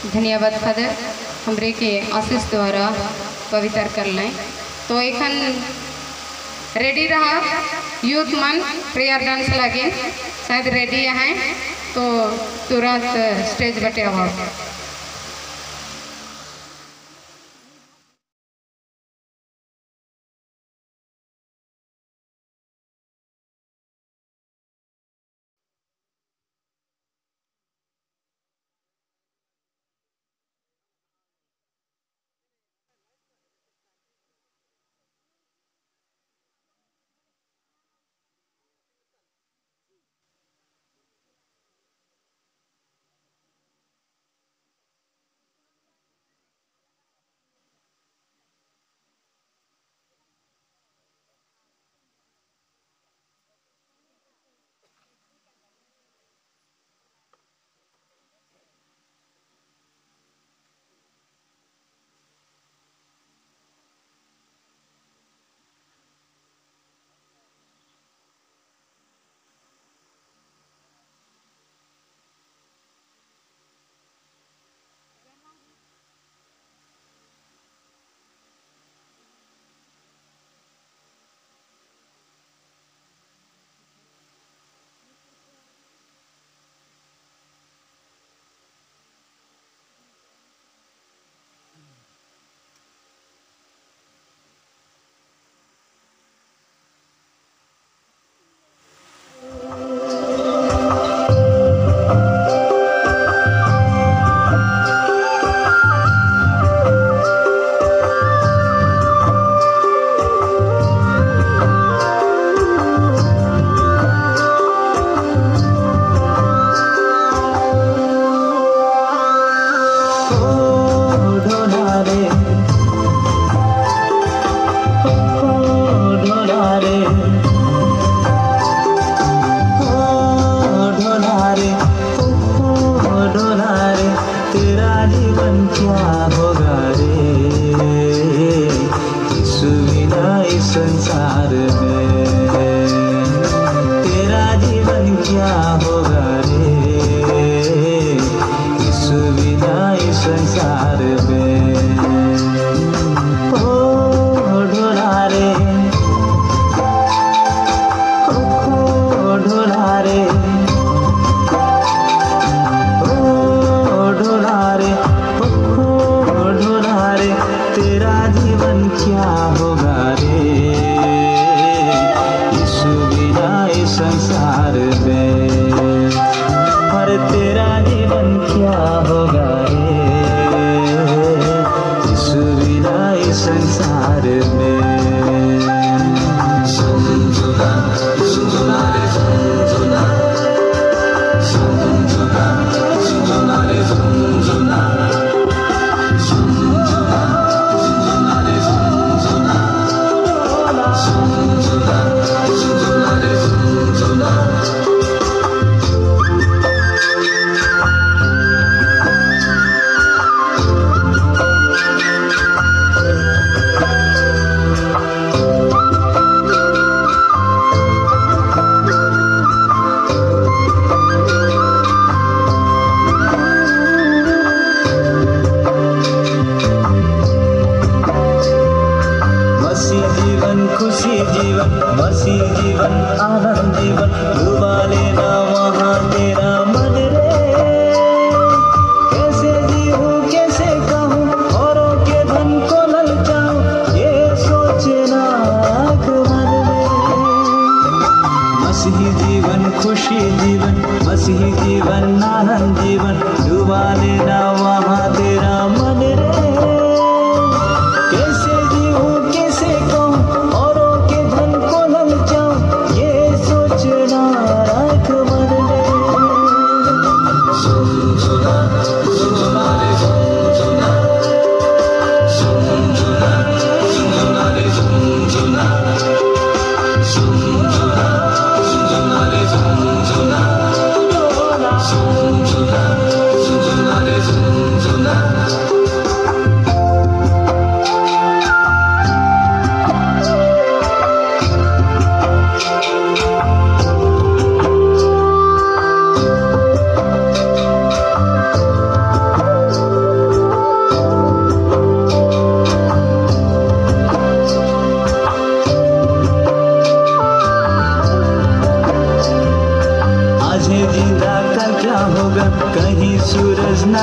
धन्यवाद फादर हमरे के आशीष द्वारा पवित्र कर लें। तो एखन रेडी रहा यूथ मन प्रेयर डांस लगे शायद रेडी हैं तो तुरंत स्टेज बटे आओ। संसार में तेरा जीवन क्या होगा रे, इस बिना इस संसार में। ओ ढोला रे, ओ ढोला रे, ओ ढोला रे, ओ ढोला रे, तेरा जीवन क्या होगा रे, संसार में। और तेरा जीवन क्या होगा रे, इस बिना इस संसार में। संजुना संजुना रे संजुना, संजुना संजुना रे संजुना, संजुना संजुना रे संजुना, संजुना संजुना रे संजुना।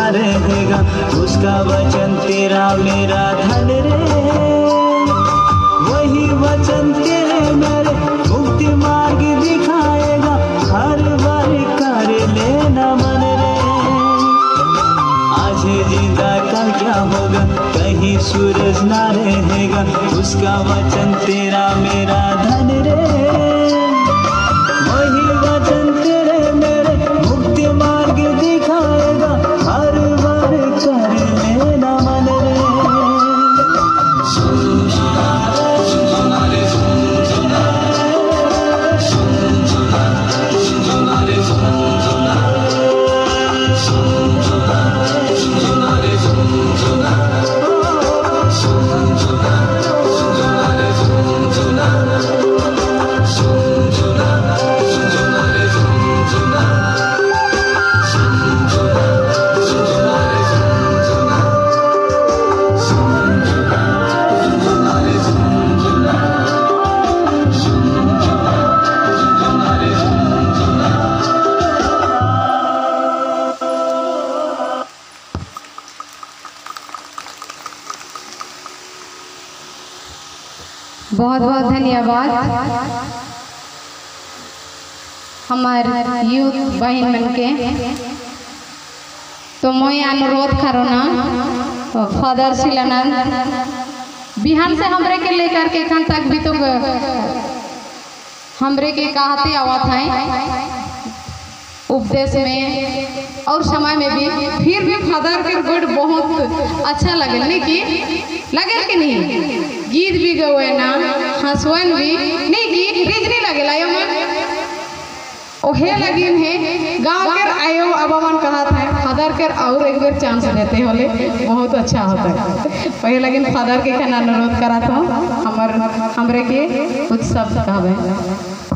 ना रहेगा, उसका वचन तेरा मेरा धन रे। वही वचन तेरे मेरे मुक्ति मार्ग दिखाएगा, हर बार कर लेना मन रे। आज जिंदा का क्या होगा, कहीं सूरज ना रहेगा, उसका वचन तेरा मेरा धन रे। वही वचन तेरे मेरे मुक्ति मार्ग दिखाएगा, हर बार कर लेना मन रे। बहुत बहुत धन्यवाद हमार यूथ बहन मन के। तो मैं अनुरोध करो ना फादर शिलानंद बिहान से हमरे के लेकर के एखन तक भी तो हमरे के कहते आवत हैं उपदेश में और समय में भी, फिर भी फादर के गुड बहुत अच्छा लगे कि नहीं। गीत भी गवे ना, हंसवन भी नहीं, गीत रिजनी लगे लायो मन ओहे लगिन है गांव के आयो। अब मन कहत है फादर के और एक बार चांस देते होले बहुत अच्छा होता है। पहले लगिन फादर के खाना अनुरोध करा था हमरे के कुछ शब्द कहबे।